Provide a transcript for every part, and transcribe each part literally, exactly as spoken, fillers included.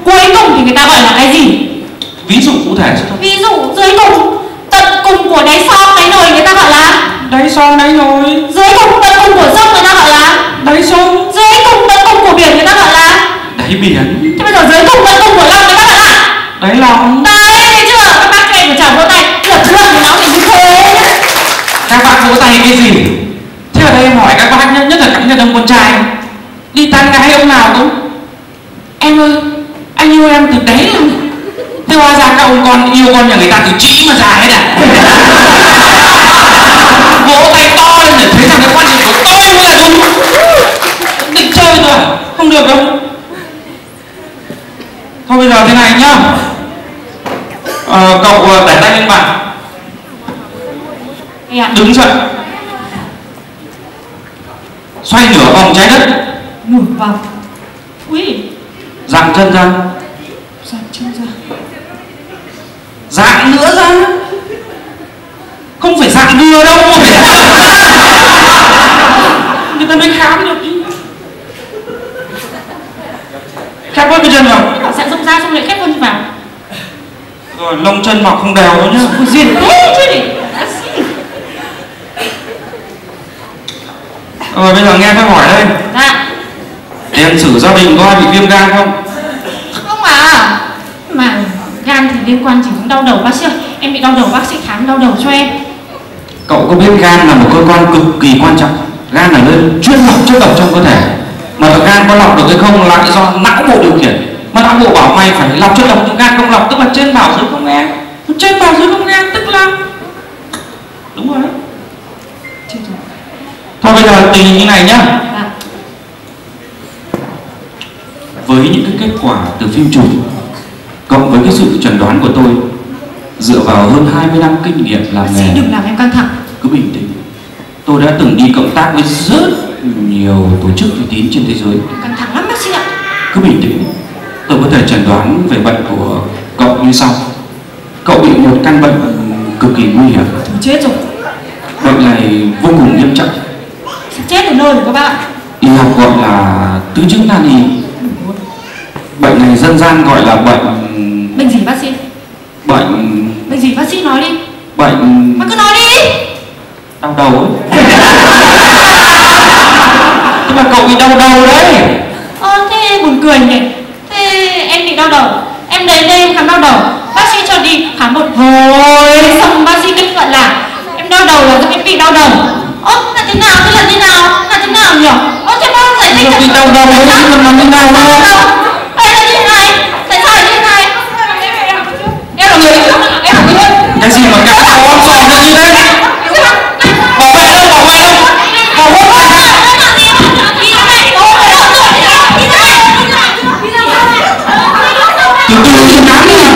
cuối cùng thì người ta gọi là cái gì? Ví dụ cụ thể cho tôi. Ví dụ dưới cùng, tận cùng của đáy son đáy nồi người ta gọi là Đáy son đáy nồi. dưới cùng tận cùng của sông người ta gọi là Đáy sông. dưới cùng tận cùng của biển người ta gọi là Đáy biển. thế bây giờ dưới cùng tận cùng của lòng người ta gọi là Đáy lòng. đấy, thấy chưa? Các bác các em của chàng vỗ tay được chưa? Thì nó thì như thế. Các bác vỗ tay cái gì? Thế ở đây em hỏi các bác nhé, nhất là các nhà đông con trai đi tán gái ông nào cũng em ơi, anh yêu em từ đáy lòng. Thế hóa ra các ông con yêu con nhà người ta từ chỉ mà ra hết à? Vỗ tay to lên để thấy rằng cái quan điểm của tôi mới là đúng. Định chơi thôi à? Không được đâu. Thôi bây giờ thế này nhá. Ờ, cậu để tay lên bàn. Đứng dậy. Xoay nửa vòng trái đất. Nửa vòng. Ui. Dạng chân ra. Dạng chân ra. Dạng nữa ra. Không phải dạng vừa đâu mà phải người ta mới khám được. Khép bớt cái chân vào. Dạng rộng ra xong lại khép luôn vào. Rồi lông chân mọc không đều đâu nhá. Ôi duyên thế chứ gì. Rồi bây giờ nghe tôi hỏi đây. Dạ. Tiền sử gia đình có ai bị viêm gan không? Không à. Mà gan thì liên quan chỉ đến đau đầu bác sĩ ơi. Em bị đau đầu bác sĩ khám đau đầu cho em. Cậu có biết gan là một cơ quan cực kỳ quan trọng. Gan là nơi chuyên lọc chất độc trong cơ thể. Mà gan có lọc được hay không lại do não bộ điều khiển. Mà não bộ bảo mày phải lọc chất độc, nhưng gan không lọc, tức là trên bảo dưới không nghe. Trên bảo dưới không nghe tức là đúng rồi đấy. Thôi bây giờ tình như này nhá. Dạ. Với những cái kết quả từ phim chụp cộng với cái sự chẩn đoán của tôi, dựa vào hơn hai mươi năm kinh nghiệm làm nghề, đừng làm em căng thẳng. cứ bình tĩnh. Tôi đã từng đi cộng tác với rất nhiều tổ chức uy tín trên thế giới. Căng thẳng lắm bác sĩ ạ. Cứ bình tĩnh. Tôi có thể chẩn đoán về bệnh của cậu như sau. Cậu bị một căn bệnh cực kỳ nguy hiểm. Thôi chết rồi. Bệnh này vô cùng nghiêm trọng. Chết ở nơi rồi các bạn. Y học gọi là tứ chứng nan y. Bệnh này dân gian gọi là bệnh... Bệnh gì bác sĩ? Bệnh... Bệnh gì bác sĩ nói đi. Bệnh... Bác cứ nói đi. Đau đầu ấy. Nhưng mà cậu bị đau đầu đấy. Ờ thế buồn cười nhỉ. Thế em bị đau đầu, em đến đây em khám đau đầu, bác sĩ cho đi khám một hồi, xong bác sĩ kết luận là em đau đầu là do em bị đau đầu. Ơ là thế nào, thế là thế nào, là thế nào nhỉ? Ơ thế bác giải thích. Bị đau đầu đấy chứ còn làm thế nào đâu. Đây là như thế này, tại sao là như thế này? Em là người, em là người. Cái gì mà cả đầu ông sòm ra như thế? Bảo vệ đâu, bảo vệ đâu. Bảo hộ ai? Từ từ đi khám đi.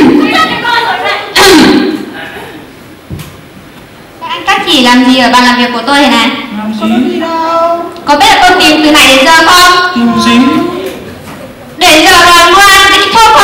Các anh các chỉ làm gì ở bàn làm việc của tôi thế này? Làm gì? Có biết là tôi tìm từ này đến giờ không? Tìm gì? Để giờ là mua ăn cái thuốc